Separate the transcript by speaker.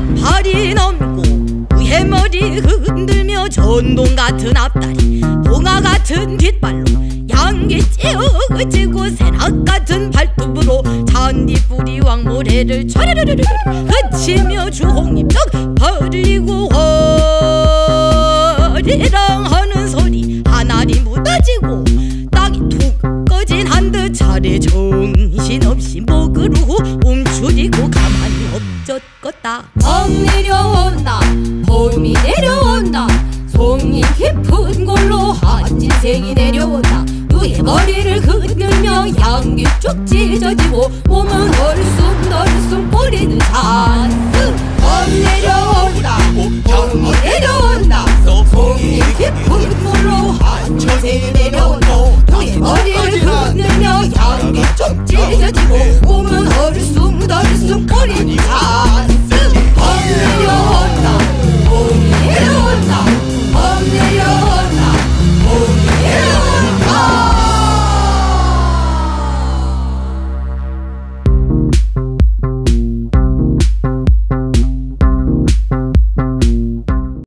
Speaker 1: 팔이 넘고 해머리 흔들며 전동 같은 앞다리 봉화 같은 뒷발로 양기 찌우지고 새낙 같은 발톱으로 잔디뿌리 왕모래를 촤르르르르 그치며 주홍잎떡 벌리고 허리랑 하는 소리 하나리 묻어지고 땅이 툭 꺼진 한 듯 차례 정신없이 목으로 움츠리고 가만히 엎젖겄다.
Speaker 2: 멍 내려온다 봄이 내려온다 송이 깊은 골로 한진생이 내려온다. 누의 머리를 흔들며 향기 쭉 찢어지고 몸은 헐쑥덜쑥 뿌리는 잔뜩. 봄 내려온다 봄이 내려온다 송이 깊은 골로 한진생이